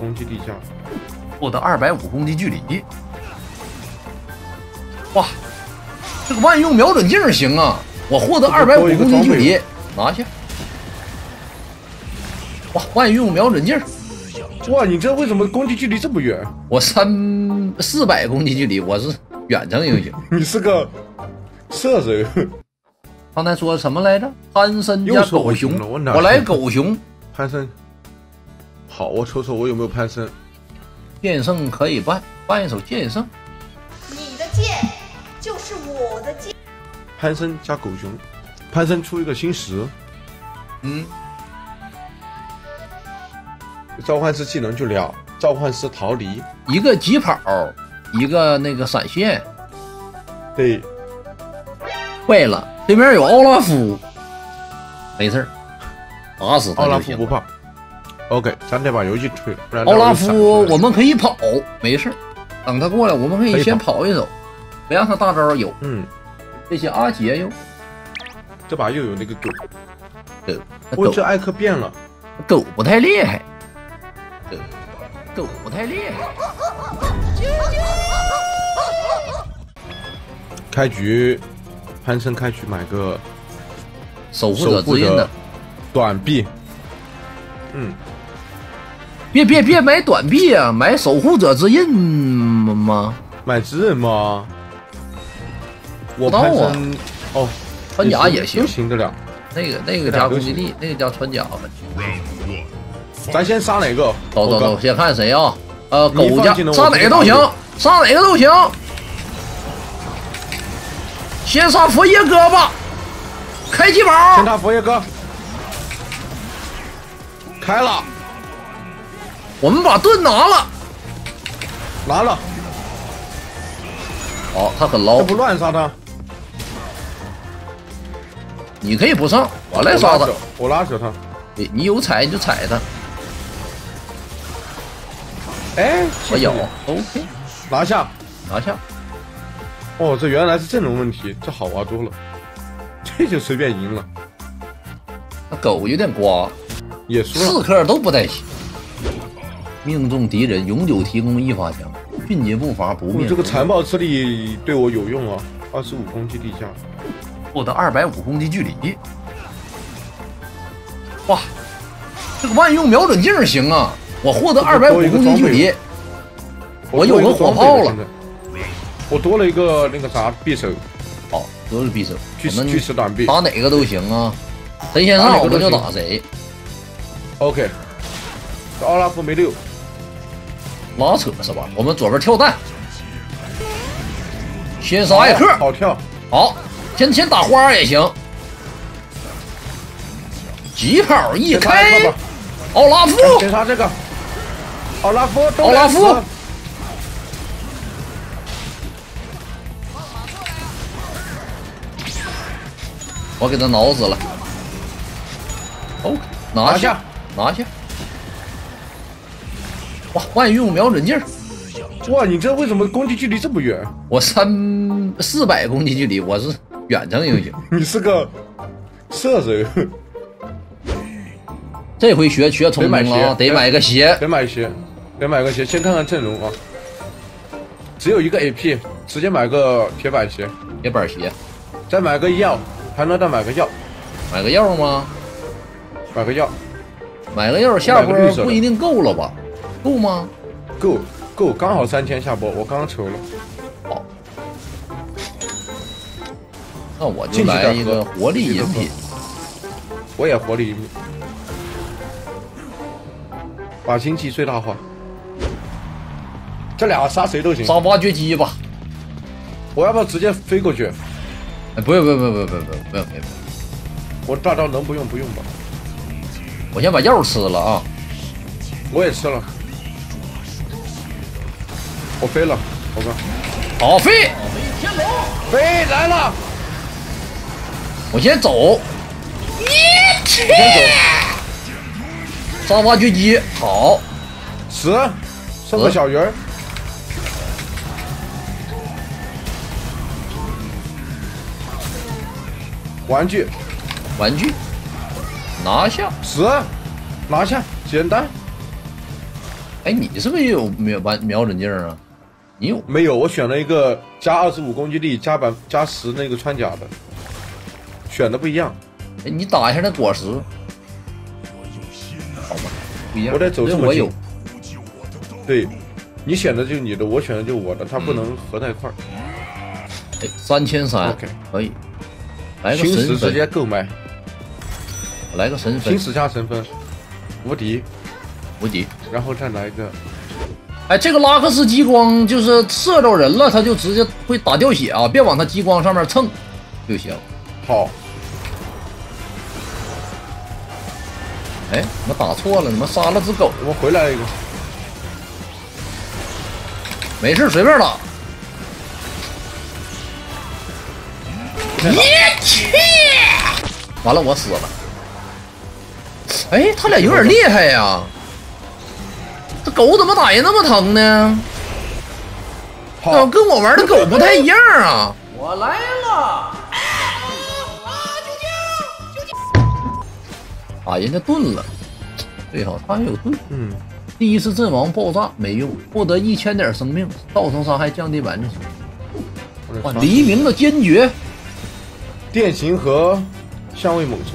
攻击力加， 获得250攻击距离。哇，这个万用瞄准镜行啊！我获得250攻击距离，拿下。哇，万用瞄准镜！ 哇，你这为什么攻击距离这么远？ 我400攻击距离，我是远程英雄。 你是个射手。 刚才说什么来着？潘森加狗熊，我来狗熊。 潘森，好，我瞅瞅我有没有潘森。 剑圣可以办一手剑圣。 你的剑就是我的剑。 潘森加狗熊，潘森出一个新石。召唤师技能就俩，召唤师逃离， 一个疾跑，一个那个闪现。 对， 坏了，对面有奥拉夫，没事儿，打死他奥拉就行。 夫不怕。OK， 咱得把游戏退了，不然奥拉夫我们可以跑，没事儿，等他过来，我们可以先跑一手，别让他大招有。这些阿杰哟， 这把又有那个狗， 狗这艾克变了， 狗不太厉害。狗不太厉害。 开局，潘森开局买个守护者之印的短臂。 别买短臂啊，买守护者之印吗？ 买之刃吗？我不知道啊。 哦， 穿甲也行， 都行得了。 那个加攻击力，那个加穿甲。 咱先杀哪个？ 走，先看谁啊？狗加杀哪个都行，杀哪个都行。先杀佛耶哥吧，开机宝。 先杀佛耶哥，开了。 我们把盾拿了， 拿了。 好，他很捞。 这不乱杀他？ 你可以不上，我来杀他。 我拉扯他。 你有踩你就踩他。 哎， 我有 ，OK， 拿下。哦，这原来是阵容问题，这好玩多了，这就随便赢了。 那狗有点瓜， 也输了。 刺客都不太行。命中敌人永久提供一发枪，迅捷步伐不灭。 这个残暴之力对我有用啊，25攻击力加， 获得250攻击距离。哇，这个万用瞄准镜行啊！我获得250攻击距离，我有个火炮了。 我多了一个那个啥匕首。 好，都是匕首。 巨石短臂， 打哪个都行啊。谁先上我们就打谁。 OK， 这奥拉夫没溜， 拉扯是吧？我们左边跳弹，先杀艾克， 好跳。 好，先打花也行。疾跑一开，奥拉夫， 先杀这个。奥拉夫， 我给他挠死了。哦，拿下。哇，万用瞄准镜！ 哇，你这为什么攻击距离这么远？ 我400攻击距离，我是远程英雄。 你是个射手。 这回学聪明了啊，得买个鞋。 得买个鞋，先看看阵容啊。只有一个 AP， 直接买个铁板鞋。再买个药，还能再买个药。 买个药吗？ 买个药， 下波不一定够了吧？够吗？ 够，刚好3000下波，我刚刚抽了。 好，那我就来一个活力饮品。 我也活力饮品，把经济最大化。这俩杀谁都行。 杀挖掘机吧。 我要不要直接飞过去？ 哎，不用。 我大招能不用吧？ 我先把药吃了啊。 我也吃了。我飞了，我看。 好飞， 飞来了。 我先走。杀挖掘机，好。 剩个小鱼儿。玩具， 拿下， 拿下，简单。 哎，你是不是也有瞄准镜啊？你有没有？我选了一个加25攻击力加10那个穿甲的，选的不一样。 哎，你打一下那果实，好吧，不一样。 我得走这么近。 我有。 对，你选的就是你的，我选的就是我的，它不能合在一块儿。 哎，3300 ，OK， 可以。来个星矢神分， 直接购买。 来个神分， 星矢加神分，无敌， 无敌。 然后再来一个。 哎，这个拉克斯激光就是射着人了，他就直接会打掉血啊！别往他激光上面蹭就行。 好。 哎，怎么打错了？怎么杀了只狗？ 我回来一个。 没事，随便打。你去！完了，我死了。哎，他俩有点厉害呀。这狗怎么打人那么疼呢？好，跟我玩的狗不太一样啊！ 我来了！ 啊，人家盾了。对哈，他还有盾。 嗯。 第一次阵亡爆炸没用，获得1000点生命，造成伤害降低10%。哇，黎明的坚决， 电刑和相位猛冲，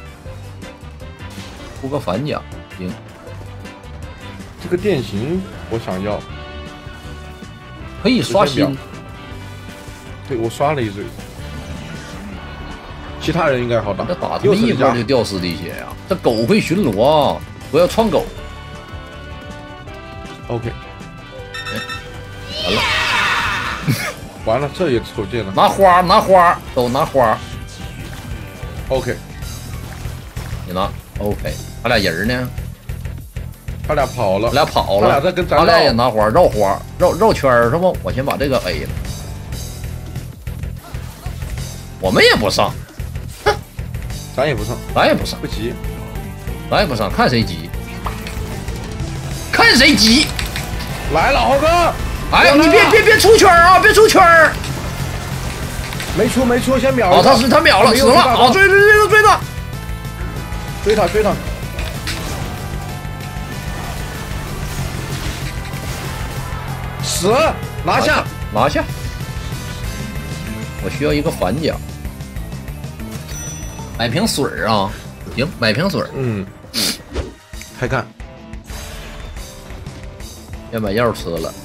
出个反甲行。 这个电刑我想要， 可以刷新。 对，我刷了一嘴。其他人应该好打。 这打他们一波就掉4滴血呀！这狗会巡逻啊！我要创狗。 OK。 完了， 完了，这也瞅见了。 拿花，都拿花。 OK。 你拿 OK。他俩人呢？ 他俩跑了。 他俩在跟咱。 他俩也拿花，绕圈是不？我先把这个 A 了。我们也不上。 咱也不上，不急， 咱也不上，看谁急，看谁急。 来了，豪哥！ 哎，你别出圈啊，别出圈！ 没出，先秒。 哦，他秒了，死了！哦，追他！ 追他！死！拿下！ 我需要一个反甲。买瓶水啊，行，买瓶水。 嗯，开干。 先把药吃了。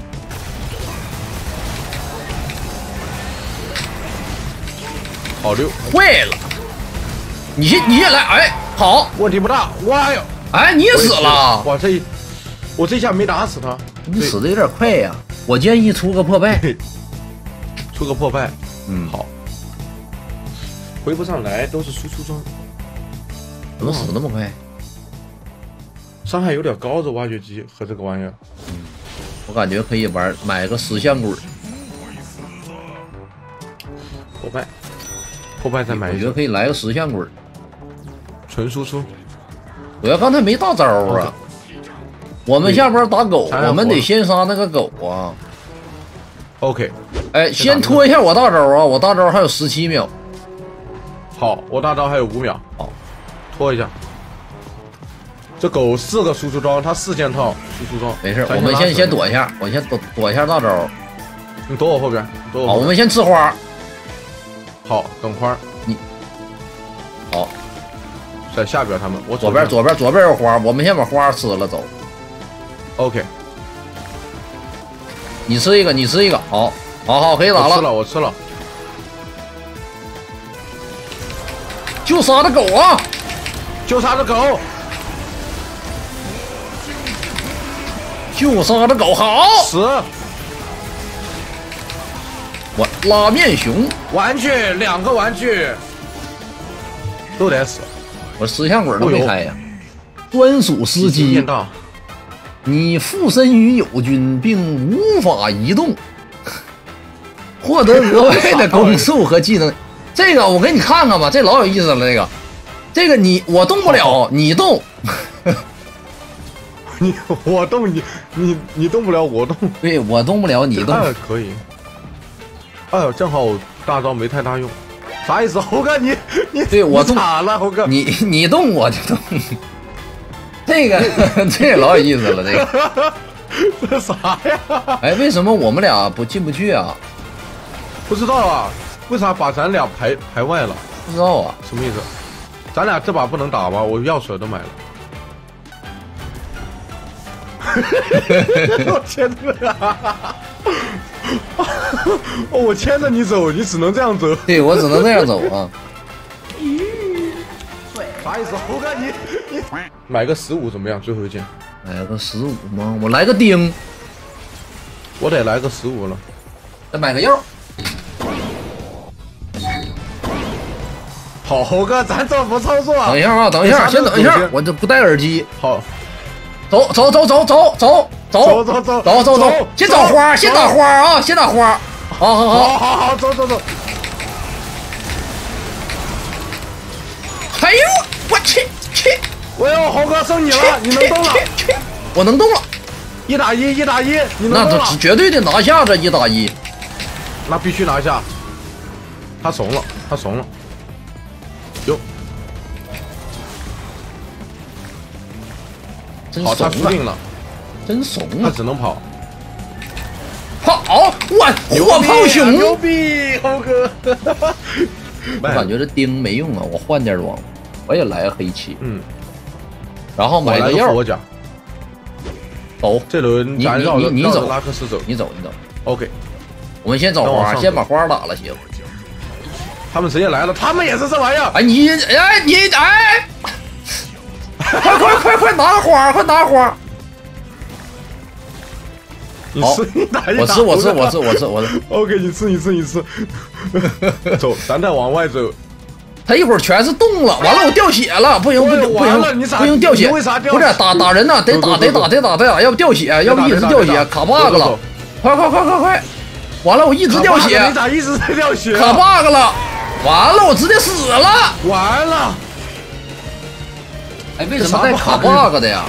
好溜， 会了。你先来，哎，好， 问题不大。哇哟， 哎，你也死了。 哇，我这下没打死他。 你死的有点快呀。我建议出个破败。 出个破败。 嗯， 好。回不上来，都是输出装。 怎么死那么快？ 伤害有点高，这挖掘机和这个玩意儿。 我感觉可以买个石像鬼。 破败再买一个。 我觉得可以来个石像鬼。 纯输出。 主要刚才没大招啊。我们下波打狗，我们得先杀那个狗啊。 OK。 哎，先拖一下我大招啊！我大招还有17秒。 好，我大招还有5秒。好，拖一下。这狗4个输出装，它4件套输出装。 没事，我们先躲一下，我先躲一下大招。 你躲我后边， 好，我们先吃花。 好，等花。 你好， 在下边他们，我左边有花，我们先把花吃了走。 OK。 你吃一个，好，可以打了。 我吃了。 就杀这狗啊！ 就杀这狗， 好死！ 我拉面熊玩具2个玩具都得死。 我石像鬼都没开呀。专属司机，你附身于友军并无法移动，获得额外的攻速和技能。这个我给你看看吧，这老有意思了。这个我动不了，你动。 我动你动不了，我动。 对，我动不了，你动。 可以。哎呦，正好我大招没太大用。啥意思，猴哥你对我动咋了，猴哥？ 你动我就动。 这个这也老有意思了，这个这啥呀？ 哎，为什么我们俩进不去啊？ 不知道啊，为啥把咱俩排外了？ 不知道啊， 什么意思？咱俩这把不能打吗？我药水都买了。我牵着啊！我牵着你走，你只能这样走。 对我只能这样走啊。 啥意思？猴哥，你买个15怎么样？最后一件。 来个15吗？我来个钉。 我得来个15了。 再买个药。 好，猴哥，咱这不操作啊！ 等一下啊，等一下，先等一下，我这不戴耳机。 好， 走，先找花，先打花啊，先打花。好， 走。 哎呦，我去！ 我要猴哥剩你了，你能动了？ 我能动了 ，1打1，你能动了？ 那绝对得拿下这1打1， 那必须拿下。他怂了。哟，好，他输定了， 真怂啊！ 他只能跑。 火炮熊， 牛逼，猴哥！ 我感觉这钉没用啊，我换件装，我也来个黑漆，然后买个药。 火甲。 走， 这轮咱绕着拉克斯走， 你走。 OK， 我们先找花，先把花打了行。 他们直接来了，他们也是这玩意儿。 哎，你快拿花，快拿花！ 你吃，你打一打。 我吃。 OK， 你吃。走，咱再往外走。 他一会儿全是动了，完了我掉血了，不行，掉血， 为啥掉血？ 不是打人呢，得打，要不掉血，要不一直掉血，卡 bug 了。快！完了，我一直掉血。 你咋一直在掉血？ 卡 bug 了。完了，我直接死了！ 完了！ 哎，为什么带卡 bug 的呀？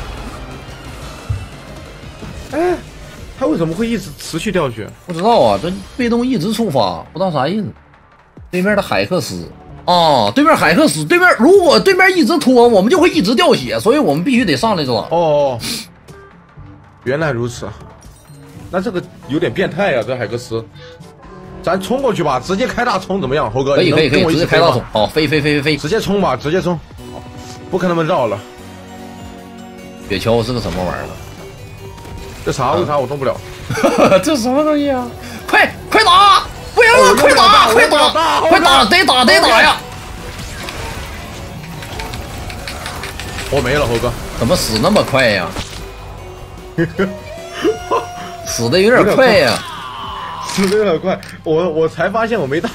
哎，他为什么会一直持续掉血？ 不知道啊，这被动一直触发，不知道啥意思。对面的海克斯啊，对面如果对面一直拖，我们就会一直掉血，所以我们必须得上来抓。 哦，原来如此，那这个有点变态呀，这海克斯。咱冲过去吧，直接开大冲怎么样，猴哥？ 可以，直接开大冲。好，飞， 直接冲吧，直接冲，不跟他们绕了。 雪橇是个什么玩意儿？ 这啥？为啥我动不了？ 这什么东西啊？快打！不行了，快打！得打呀！ 我没了，猴哥。 怎么死那么快呀？死的有点快呀！ 死的有点快，我才发现我没大，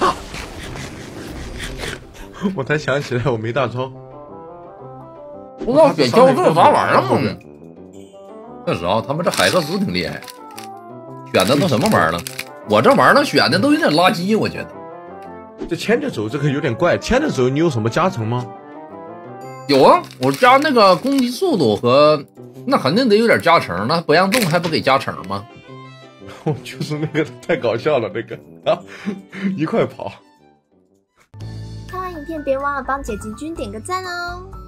我才想起来我没大招。 不知道雪橇这是啥玩意儿吗？确实啊，他们这海克斯挺厉害，选的都什么玩意儿了？我这玩意儿选的都有点垃圾，我觉得。 这牵着走这个有点怪，牵着走你有什么加成吗？ 有啊，我加那个攻击速度和那肯定得有点加成，那不让动还不给加成吗？ 就是那个太搞笑了，那个啊，一块跑。 看完影片别忘了帮解集君点个赞哦。